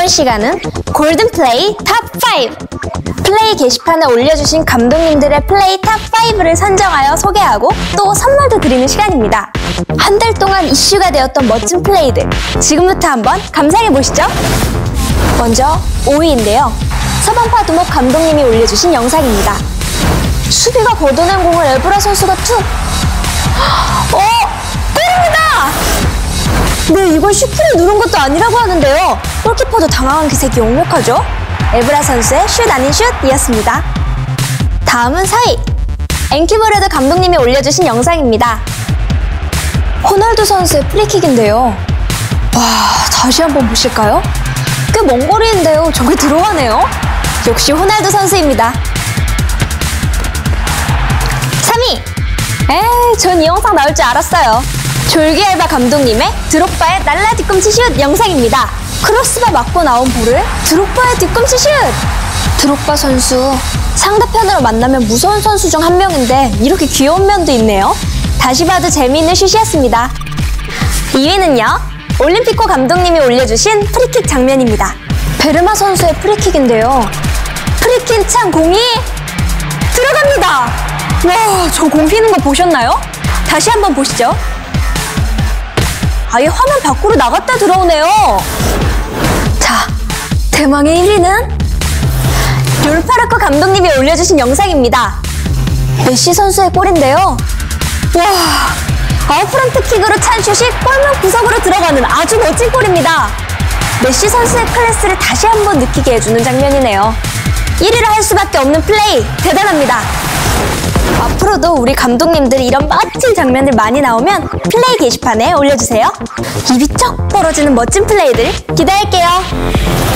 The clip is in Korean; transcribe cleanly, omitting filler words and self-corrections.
이번 시간은 골든플레이 탑5! 플레이 게시판에 올려주신 감독님들의 플레이 탑5를 선정하여 소개하고 또 선물도 드리는 시간입니다. 한 달 동안 이슈가 되었던 멋진 플레이들, 지금부터 한번 감상해보시죠. 먼저 5위인데요. 서방파 두목 감독님이 올려주신 영상입니다. 수비가 걷어낸 공을 에브라 선수가 툭! 골입니다! 네, 이건 슈프를 누른 것도 아니라고 하는데요. 골키퍼도 당황한 기색이 역력하죠? 에브라 선수의 슛 아닌 슛이었습니다. 다음은 4위! 앵키브레드 감독님이 올려주신 영상입니다. 호날두 선수의 프리킥인데요. 와, 다시 한번 보실까요? 꽤 먼 거리인데요. 저게 들어가네요. 역시 호날두 선수입니다. 3위! 에이, 전 이 영상 나올 줄 알았어요. 졸기 알바 감독님의 드록바의 날라 뒤꿈치 슛 영상입니다. 크로스바 맞고 나온 볼을 드록바의 뒤꿈치 슛! 드록바 선수, 상대편으로 만나면 무서운 선수 중 한 명인데 이렇게 귀여운 면도 있네요. 다시 봐도 재미있는 슛이었습니다. 2위는요. 올림피코 감독님이 올려주신 프리킥 장면입니다. 베르마 선수의 프리킥인데요. 프리킥 찬 공이 들어갑니다! 와, 저 공 휘는 거 보셨나요? 다시 한번 보시죠. 아예 화면 밖으로 나갔다 들어오네요. 자, 대망의 1위는 롤파르코 감독님이 올려주신 영상입니다. 메시 선수의 골인데요. 와, 아웃프런트 킥으로 찬 슛이 골문 구석으로 들어가는 아주 멋진 골입니다. 메시 선수의 클래스를 다시 한번 느끼게 해주는 장면이네요. 1위를 할 수밖에 없는 플레이, 대단합니다. 앞으로도 우리 감독님들이 이런 멋진 장면들 많이 나오면 플레이 게시판에 올려주세요. 입이 쩍 벌어지는 멋진 플레이들 기대할게요.